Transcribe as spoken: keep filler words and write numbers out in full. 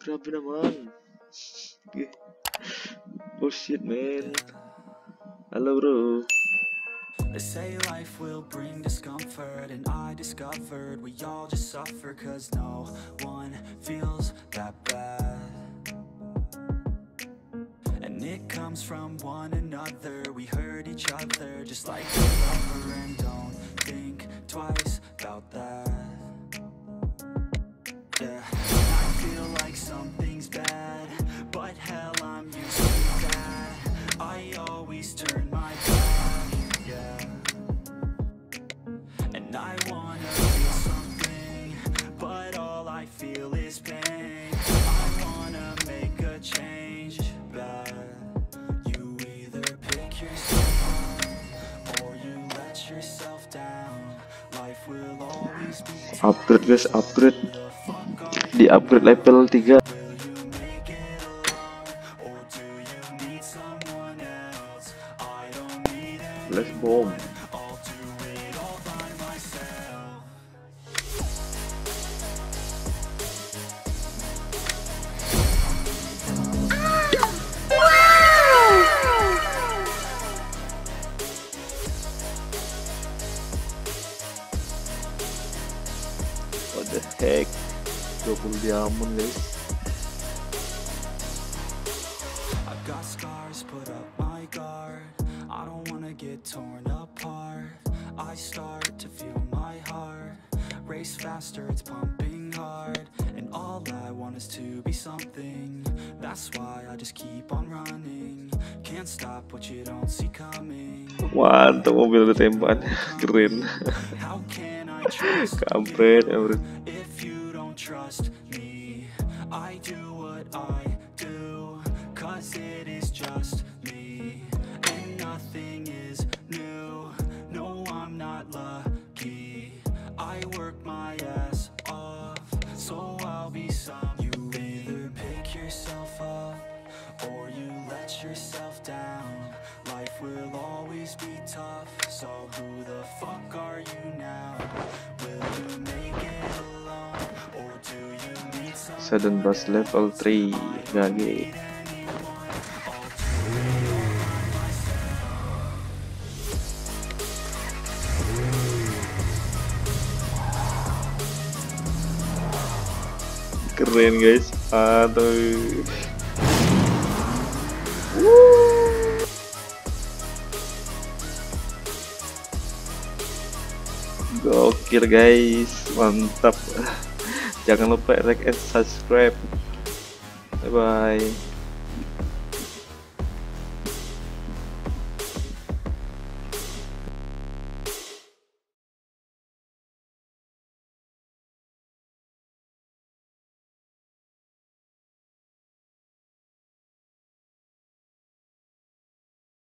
Grabe naman. Okay. Bullshit, man. Halo, bro. They say life will bring discomfort, and I discovered we all just suffer, cause no one feels that bad. And it comes from one another, we hurt each other just like a lover, and don't think twice about that. Yeah, I feel like something's bad, but hell, I'm used to that. I always turn my back, yeah. And I wanna feel something, but all I feel is pain. I wanna make a change, but you either pick yourself up or you let yourself down. Life will always be Upgrade guys, upgrade. Di upgrade level tiga. Let's bomb. What the heck? dua puluh diamond guys. I've got scars, put up my guard. I don't wanna get torn apart. I start to feel my heart race faster, it's pumping hard. And all I want is to be something. That's why I just keep on running. Can't stop what you don't see coming. Mantap, mobil udah tembakan. Keren. How can I trust Kampret, you if you don't trust me? I do what I do, cause it is just me, and nothing is new. No, I'm not lucky. I work my ass off, so I'll be some. You either pick yourself up or you let yourself down. Life will always be tough, so who the fuck are you now? Will you make it alone, or do you need someone? Sudden Burst level three. Gage. Keren guys. Aduh. Gokil guys, mantap. Jangan lupa like and subscribe. Bye bye.